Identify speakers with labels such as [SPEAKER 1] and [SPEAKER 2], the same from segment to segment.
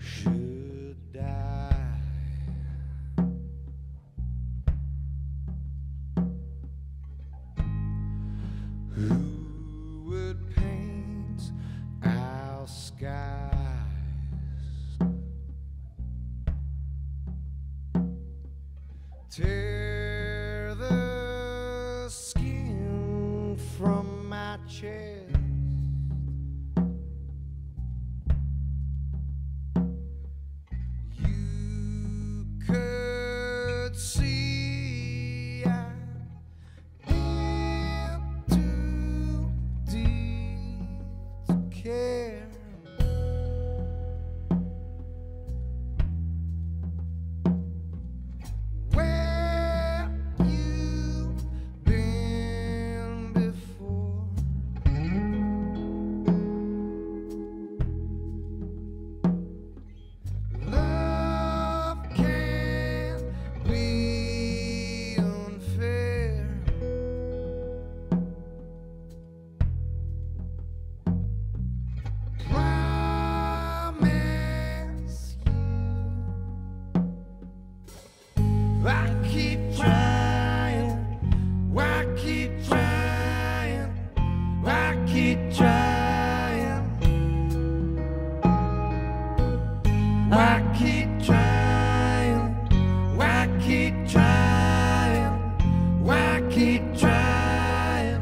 [SPEAKER 1] should die. Who would paint our skies? Tear the skin from my chest. You could see I'm in too deep to care. Where you been before? Love can be unfair. Promise you, I keep trying, I keep trying, I keep trying, I keep trying, I keep trying, I keep trying.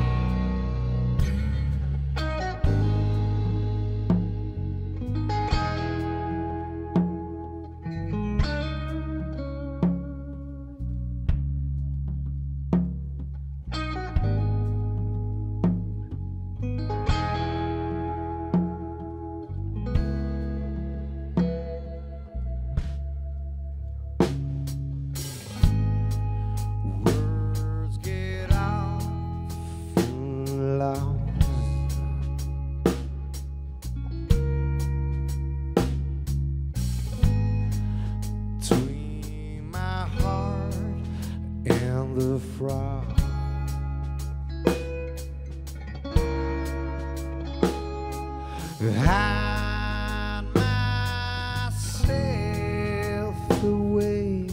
[SPEAKER 1] Words get often lost. Between my heart and the frost. Hide myself away.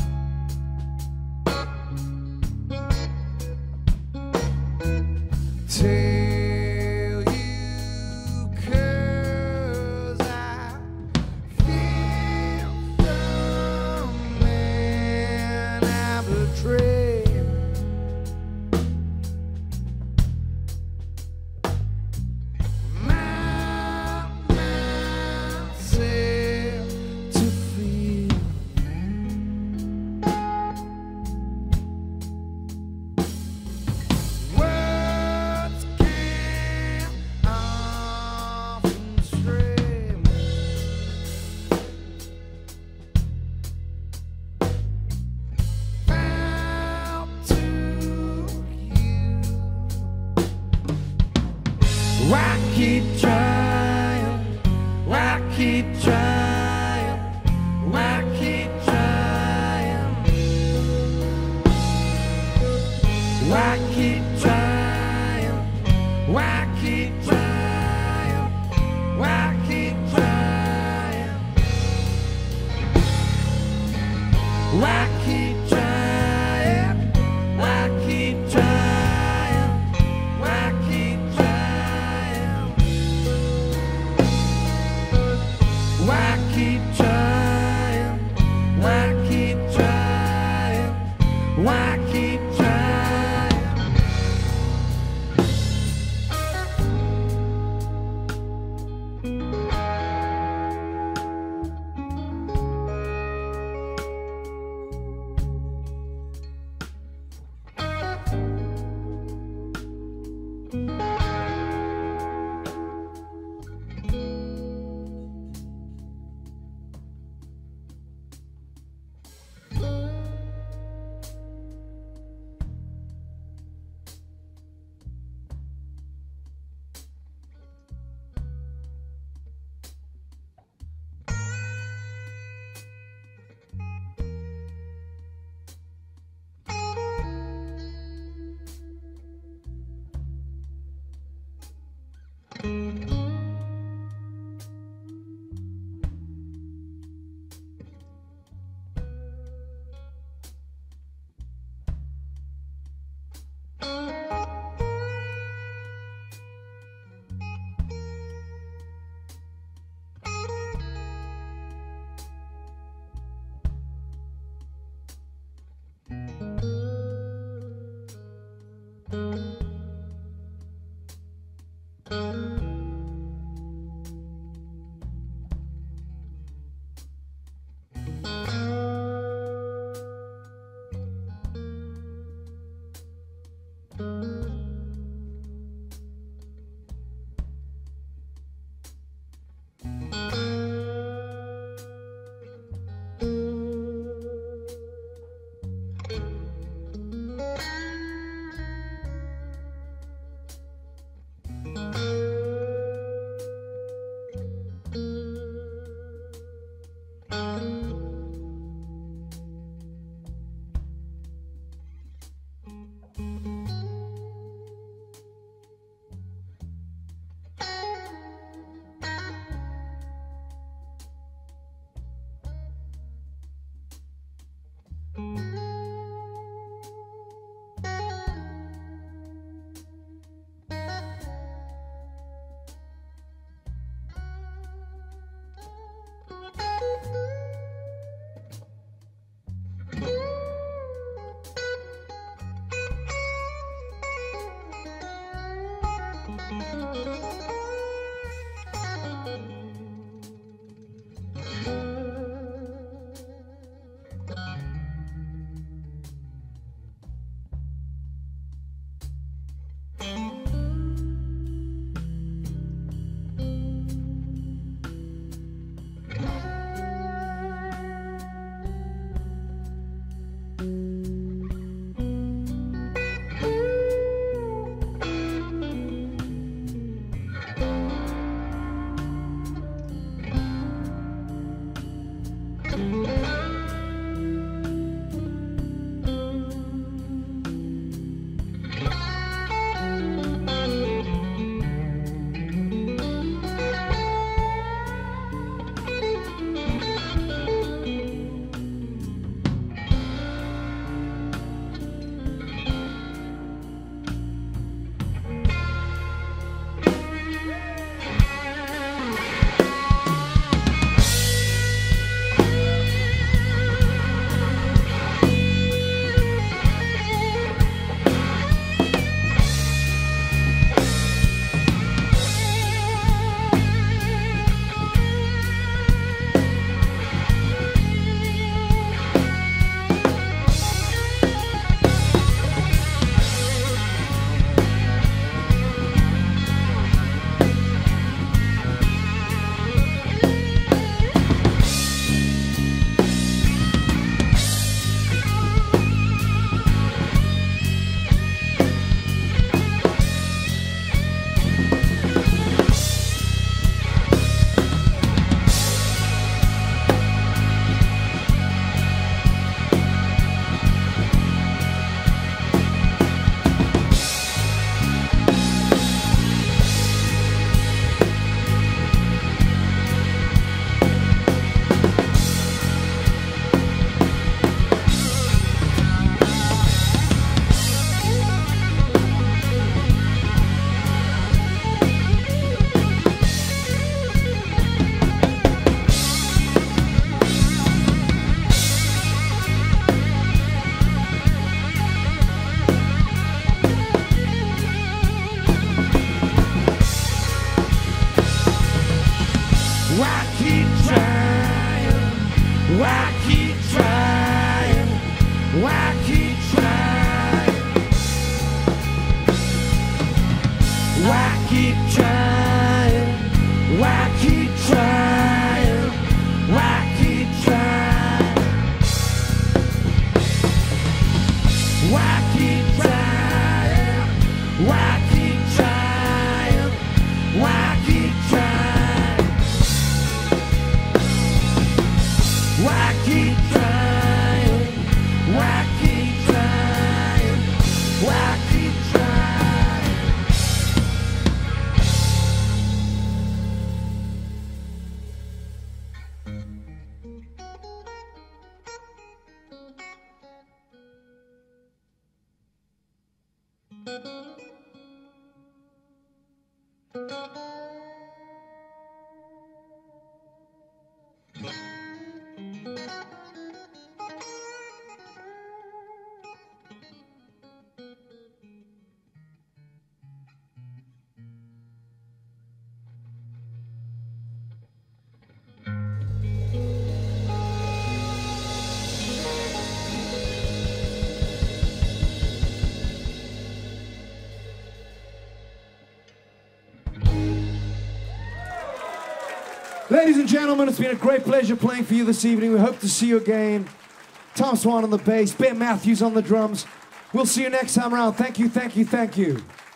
[SPEAKER 1] Tell you 'cause I feel the man I betrayed. Myself to feel. Words can often stray. Found to you, I keep trying, I keep trying, I keep trying, I keep trying, I keep trying, I keep trying, I keep trying, I keep trying, I keep trying, I Why keep trying? Why keep trying? Why keep trying? Why keep trying? Why keep trying? Why keep trying? Why keep trying? Why keep trying? Why keep trying? Why keep trying? Why keep trying? Why keep trying?
[SPEAKER 2] Ladies and gentlemen, it's been a great pleasure playing for you this evening. We hope to see you again. Tom Swan on the bass, Ben Matthews on the drums. We'll see you next time around. Thank you, thank you, thank you.